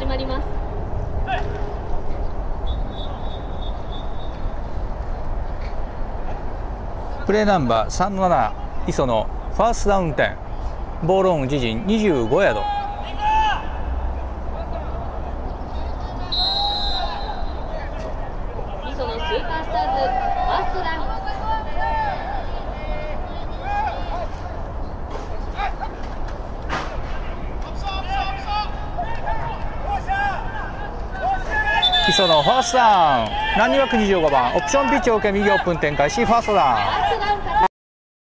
始まります。 プレーナンバー37磯のファーストダウン10、ボールオン自陣25ヤード。 磯のスーパースターズファーストダウン。 磯のファーストダウン、ランニングバック25番オプションピッチを受け右オープン展開しファーストダウン。